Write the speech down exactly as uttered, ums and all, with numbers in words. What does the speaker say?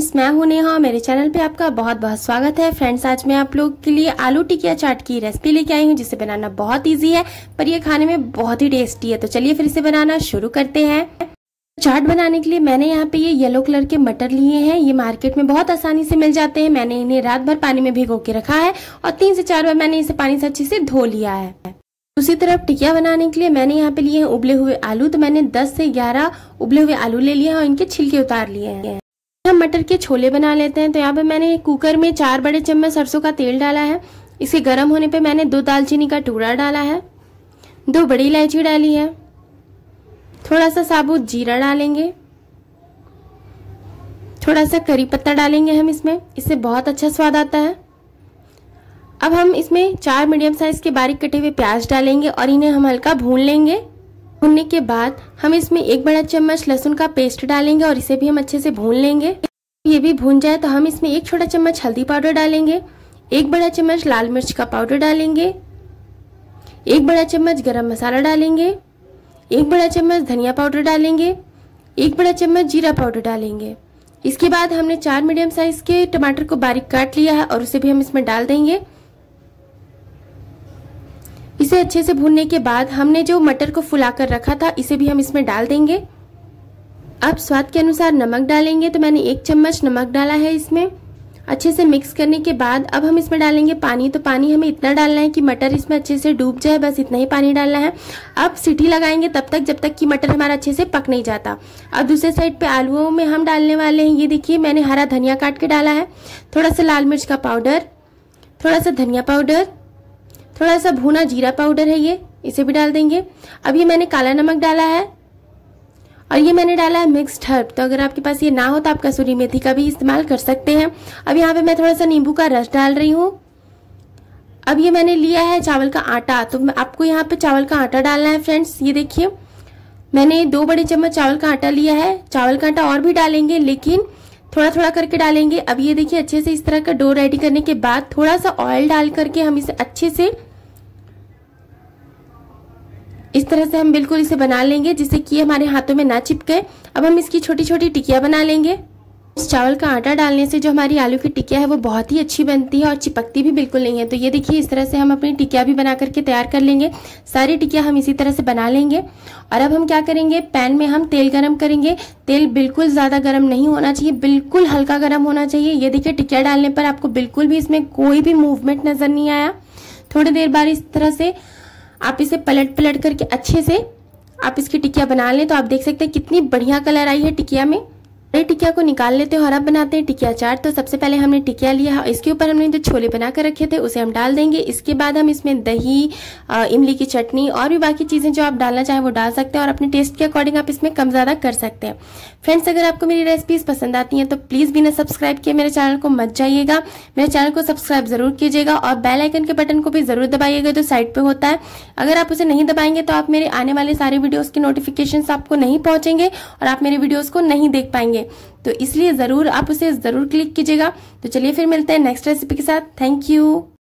Friends, मैं हूं नेहा। मेरे चैनल पे आपका बहुत बहुत स्वागत है। फ्रेंड्स, आज मैं आप लोग के लिए आलू टिकिया चाट की रेसिपी लेके आई हूं, जिसे बनाना बहुत इजी है पर ये खाने में बहुत ही टेस्टी है। तो चलिए फिर इसे बनाना शुरू करते हैं। चाट बनाने के लिए मैंने यहाँ पे ये येलो कलर के मटर लिए हैं। ये मार्केट में बहुत आसानी से मिल जाते हैं। मैंने इन्हें रात भर पानी में भिगो के रखा है और तीन से चार बार मैंने इसे पानी से अच्छे से धो लिया है। दूसरी तरफ टिकिया बनाने के लिए मैंने यहाँ पे लिए हैं उबले हुए आलू। तो मैंने दस से ग्यारह उबले हुए आलू ले लिए हैं और इनके छिलके उतार लिए हैं। हम मटर के छोले बना लेते हैं। तो यहाँ पे मैंने कुकर में चार बड़े चम्मच सरसों का तेल डाला है। इसे गर्म होने पे मैंने दो दालचीनी का टुकड़ा डाला है, दो बड़ी इलायची डाली है, थोड़ा सा साबुत जीरा डालेंगे, थोड़ा सा करी पत्ता डालेंगे हम इसमें, इससे बहुत अच्छा स्वाद आता है। अब हम इसमें चार मीडियम साइज के बारीक कटे हुए प्याज डालेंगे और इन्हें हम हल्का भून लेंगे। भूनने के बाद हम इसमें एक बड़ा चम्मच लहसुन का पेस्ट डालेंगे और इसे भी हम अच्छे से भून लेंगे। ये भी भून जाए तो हम इसमें एक छोटा चम्मच हल्दी पाउडर डालेंगे, एक बड़ा चम्मच लाल मिर्च का पाउडर डालेंगे, एक बड़ा चम्मच गरम मसाला डालेंगे, एक बड़ा चम्मच धनिया पाउडर डालेंगे, एक बड़ा चम्मच जीरा पाउडर डालेंगे। इसके बाद हमने चार मीडियम साइज के टमाटर को बारीक काट लिया है और उसे भी हम इसमें डाल देंगे। इसे अच्छे से भूनने के बाद हमने जो मटर को फुलाकर रखा था इसे भी हम इसमें डाल देंगे। अब स्वाद के अनुसार नमक डालेंगे। तो मैंने एक चम्मच नमक डाला है इसमें। अच्छे से मिक्स करने के बाद अब हम इसमें डालेंगे पानी। तो पानी हमें इतना डालना है कि मटर इसमें अच्छे से डूब जाए, बस इतना ही पानी डालना है। अब सीटी लगाएंगे तब तक जब तक कि मटर हमारा अच्छे से पक नहीं जाता। अब दूसरे साइड पे आलूओं में हम डालने वाले हैं, ये देखिए मैंने हरा धनिया काट के डाला है, थोड़ा सा लाल मिर्च का पाउडर, थोड़ा सा धनिया पाउडर, थोड़ा सा भुना जीरा पाउडर है ये, इसे भी डाल देंगे। अब ये मैंने काला नमक डाला है और ये मैंने डाला है मिक्स्ड हर्ब। तो अगर आपके पास ये ना हो तो आप कसूरी मेथी का भी इस्तेमाल कर सकते हैं। अब यहाँ पे मैं थोड़ा सा नींबू का रस डाल रही हूँ। अब ये मैंने लिया है चावल का आटा। तो आपको यहाँ पे चावल का आटा डालना है। फ्रेंड्स, ये देखिए मैंने दो बड़े चम्मच चावल का आटा लिया है। चावल का आटा और भी डालेंगे लेकिन थोड़ा थोड़ा करके डालेंगे। अब ये देखिए अच्छे से इस तरह का डो रेडी करने के बाद थोड़ा सा ऑयल डाल करके हम इसे अच्छे से इस तरह से हम बिल्कुल इसे बना लेंगे जिससे कि हमारे हाथों में ना चिपके। अब हम इसकी छोटी छोटी टिकिया बना लेंगे। इस चावल का आटा डालने से जो हमारी आलू की टिकिया है वो बहुत ही अच्छी बनती है और चिपकती भी बिल्कुल नहीं है। तो ये देखिए इस तरह से हम अपनी टिकिया भी बना करके तैयार कर लेंगे। सारी टिकिया हम इसी तरह से बना लेंगे। और अब हम क्या करेंगे, पैन में हम तेल गरम करेंगे। तेल बिल्कुल ज्यादा गर्म नहीं होना चाहिए, बिल्कुल हल्का गर्म होना चाहिए। ये देखिए टिकिया डालने पर आपको बिल्कुल भी इसमें कोई भी मूवमेंट नजर नहीं आया। थोड़ी देर बाद इस तरह से आप इसे पलट पलट करके अच्छे से आप इसकी टिकिया बना लें। तो आप देख सकते हैं कितनी बढ़िया कलर आई है टिकिया में। टिकिया को निकाल लेते हैं और अब बनाते हैं टिकिया चाट। तो सबसे पहले हमने टिकिया लिया है, इसके ऊपर हमने जो छोले बना कर रखे थे उसे हम डाल देंगे। इसके बाद हम इसमें दही, इमली की चटनी और भी बाकी चीजें जो आप डालना चाहें वो डाल सकते हैं और अपने टेस्ट के अकॉर्डिंग आप इसमें कम ज्यादा कर सकते हैं। फ्रेंड्स, अगर आपको मेरी रेसिपीज पसंद आती हैं तो प्लीज बिना सब्सक्राइब किए मेरे चैनल को मत जाइएगा। मेरे चैनल को सब्सक्राइब जरूर कीजिएगा और बेल आइकन के बटन को भी जरूर दबाइएगा जो साइड पे होता है। अगर आप उसे नहीं दबाएंगे तो आप मेरे आने वाले सारे वीडियोस के नोटिफिकेशंस आपको नहीं पहुंचेंगे और आप मेरे वीडियोस को नहीं देख पाएंगे। तो इसलिए जरूर आप उसे जरूर क्लिक कीजिएगा। तो चलिए फिर मिलते हैं नेक्स्ट रेसिपी के साथ। Thank you.